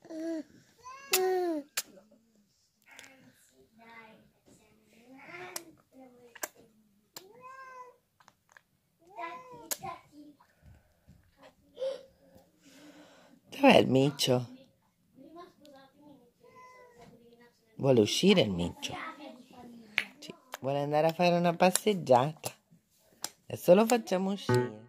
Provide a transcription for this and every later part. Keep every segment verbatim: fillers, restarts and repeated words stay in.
Dov'è il miccio? Vuole uscire il miccio? Sì, vuole andare a fare una passeggiata. Adesso lo facciamo uscire.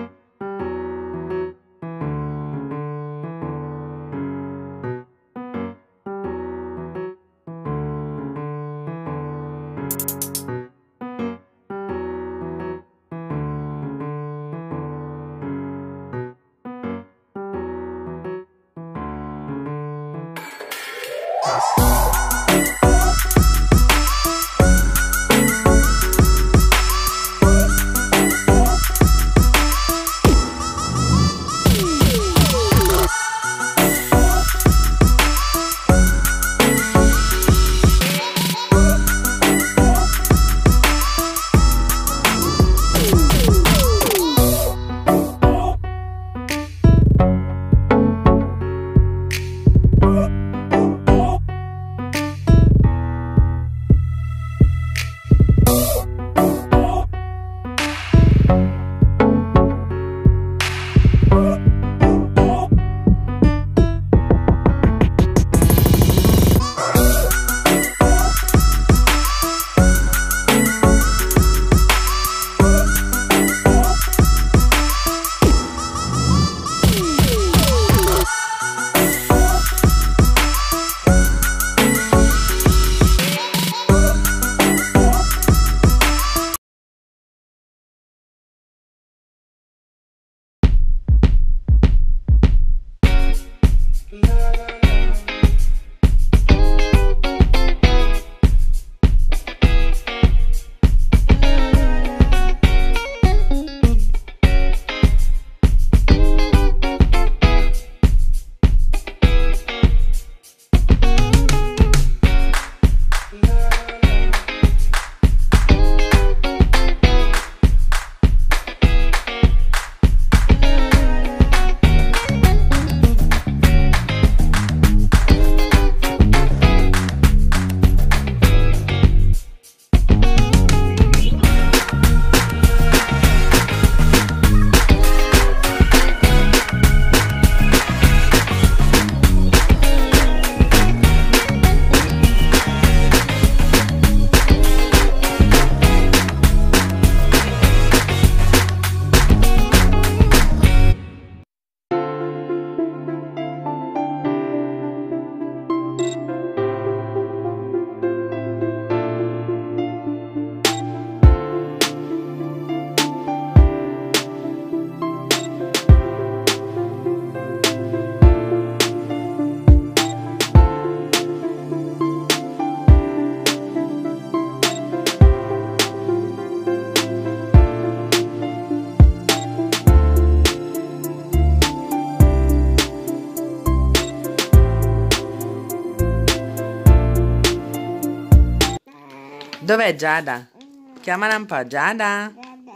Dov'è Giada? Chiamala un po', Giada.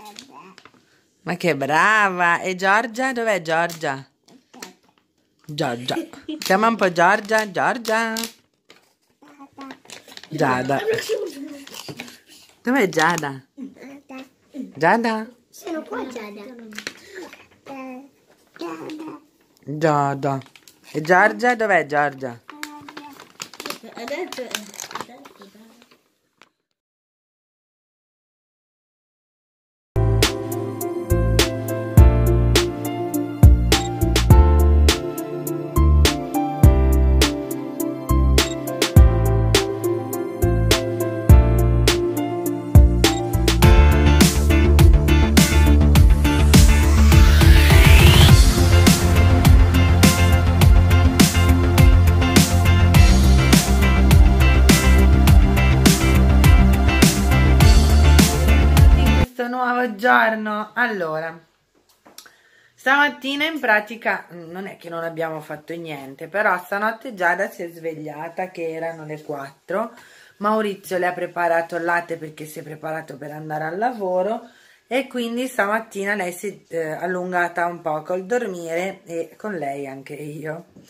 Ma che brava! E Giorgia? Dov'è Giorgia? Giorgia. Chiama un po' Giorgia, Giorgia. Giada. Dov'è Giada? Giada? Sono qua, Giada. Giada. E Giorgia? Dov'è Giorgia? Adesso... Nuovo giorno. Allora, stamattina in pratica non è che non abbiamo fatto niente, però stanotte Giada si è svegliata che erano le quattro. Maurizio le ha preparato il latte perché si è preparato per andare al lavoro e quindi stamattina lei si è eh, allungata un po' col dormire e con lei anche io.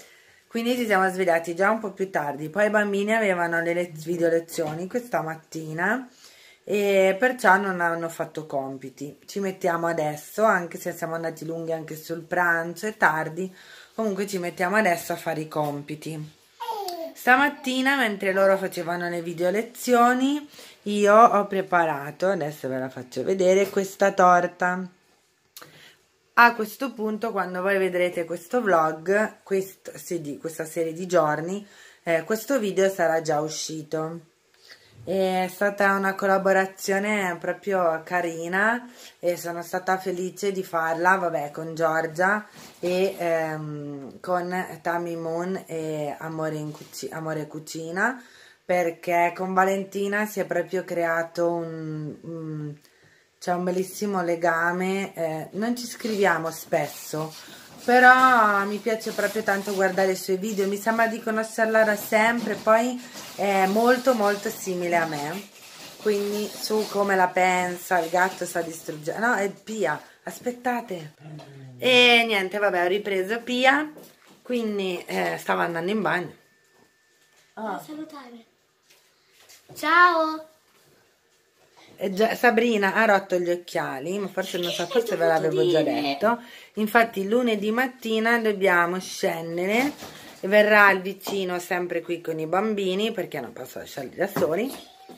quindi ci siamo svegliati già un po' più tardi. Poi i bambini avevano le le video lezioni questa mattina e perciò non hanno fatto compiti. Ci mettiamo adesso, anche se siamo andati lunghi anche sul pranzo e tardi, comunque ci mettiamo adesso a fare i compiti. Stamattina, mentre loro facevano le video lezioni, io ho preparato, adesso ve la faccio vedere, questa torta. A questo punto, quando voi vedrete questo vlog, questo, sì, di questa serie di giorni, eh, questo video sarà già uscito. È stata una collaborazione proprio carina e sono stata felice di farla, vabbè, con Giorgia e ehm, con Tammy Moon e Amore, in Cuci- Amore Cucina, perché con Valentina si è proprio creato un... un c'è un bellissimo legame, eh, non ci scriviamo spesso, però mi piace proprio tanto guardare i suoi video, mi sembra di conoscerla da sempre, poi è molto molto simile a me, quindi su come la pensa, il gatto sta distruggendo, no, è Pia, aspettate, e niente, vabbè, ho ripreso Pia, quindi eh, stavo andando in bagno. Oh. Salutare. Ciao! Già, Sabrina ha rotto gli occhiali, ma forse non so, forse ve l'avevo già detto. Infatti lunedì mattina dobbiamo scendere e verrà il vicino sempre qui con i bambini perché non posso lasciarli da soli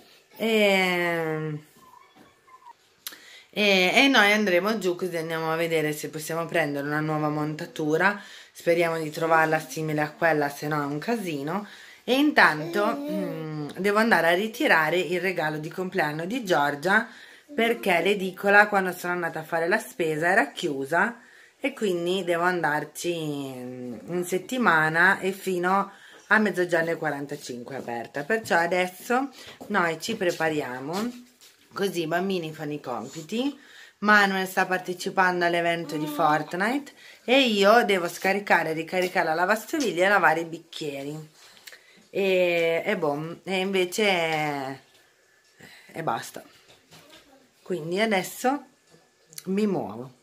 e, e, e noi andremo giù, così andiamo a vedere se possiamo prendere una nuova montatura. Speriamo di trovarla simile a quella, se no è un casino. E intanto mh, devo andare a ritirare il regalo di compleanno di Giorgia perché l'edicola, quando sono andata a fare la spesa, era chiusa e quindi devo andarci in settimana e fino a mezzogiorno e quarantacinque aperta. Perciò adesso noi ci prepariamo, così i bambini fanno i compiti, Manuel sta partecipando all'evento di Fortnite e io devo scaricare e ricaricare la lavastoviglie e lavare i bicchieri. E, e boh, e invece e, e basta. Quindi adesso mi muovo.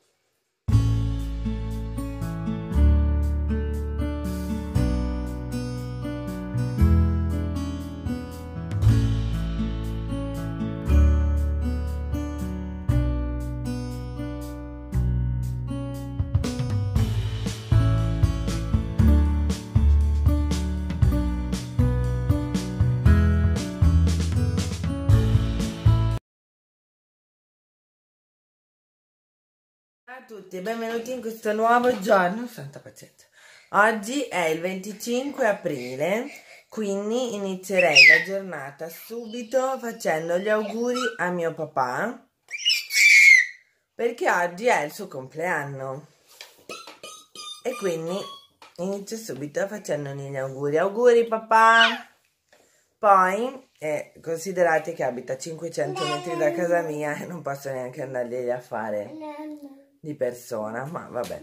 Ciao a tutti e benvenuti in questo nuovo giorno. Santa pazienza. Oggi è il venticinque aprile, quindi inizierei la giornata subito facendo gli auguri a mio papà perché oggi è il suo compleanno e quindi inizio subito facendogli gli auguri. Auguri papà! Poi eh, considerate che abita a cinquecento metri da casa mia e non posso neanche andarglieli a fare di persona, ma vabbè.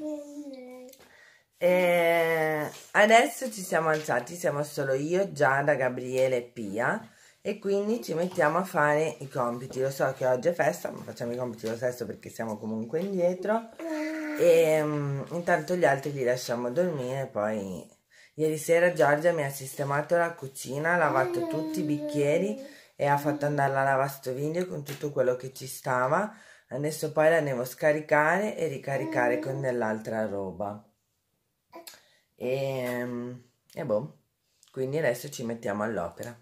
E adesso ci siamo alzati, siamo solo io, Giada, Gabriele e Pia e quindi ci mettiamo a fare i compiti. Lo so che oggi è festa, ma facciamo i compiti lo stesso perché siamo comunque indietro e um, intanto gli altri li lasciamo dormire. Poi ieri sera Giorgia mi ha sistemato la cucina, ha lavato tutti i bicchieri e ha fatto andare la lavastoviglie con tutto quello che ci stava. Adesso poi la devo scaricare e ricaricare con dell'altra roba. E, e boh, quindi adesso ci mettiamo all'opera.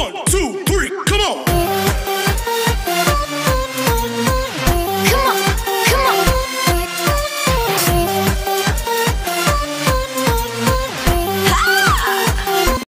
One, two, three.